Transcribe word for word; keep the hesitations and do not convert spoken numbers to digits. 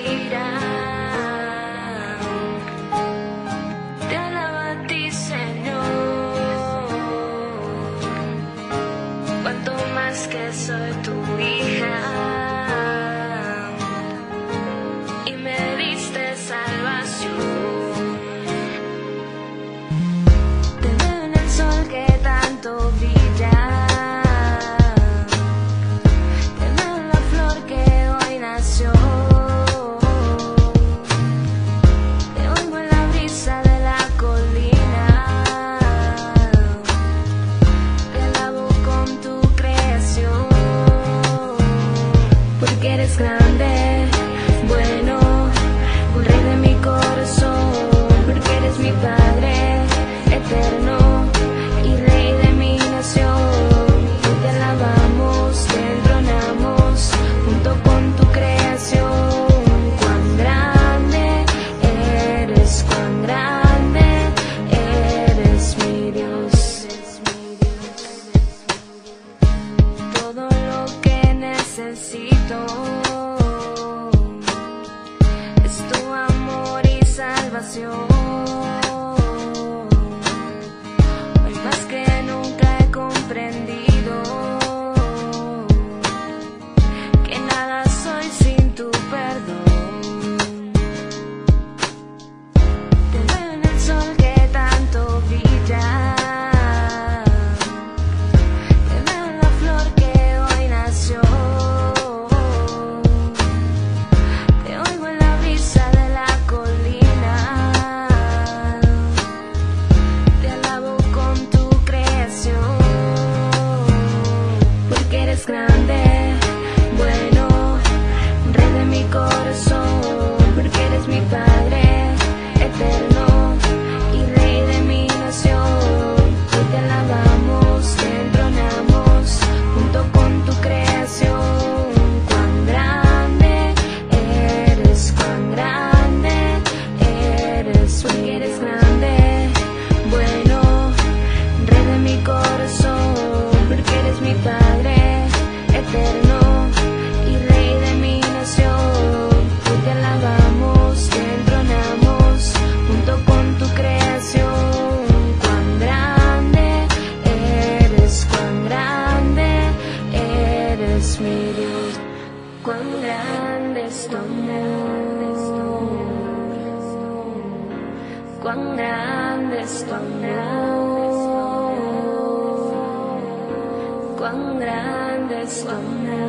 dirán. Te alabo a ti, Señor, cuanto más que soy tu hija y me diste salvación. Te veo en el sol que tanto brilla. Porque eres grande, bueno, un rey de mi corazón, porque eres mi Padre eterno y rey de mi nación. Te alabamos, te entronamos junto con tu creación. Cuán grande eres, cuán grande eres mi Dios. Todo lo que necesito es tu amor y salvación. Hoy más que nunca he comprendido que nada soy sin tu perdón. Te veo en el sol que tanto brilla. Te veo en la flor que hoy nació. Grande, bueno, rey de mi corazón, porque eres mi Padre eterno y rey de mi nación. Hoy te alabamos, te entronamos junto con tu creación. Cuán grande eres, cuán grande eres, porque eres grande, bueno, rey de mi corazón, porque eres mi Padre eterno y rey de mi nación. Hoy te alabamos, te entronamos junto con tu creación. Cuán grande eres, cuán grande eres mi Dios. Cuán grande es tu amor, cuán grande es tu amor, cuán grande es tu amor.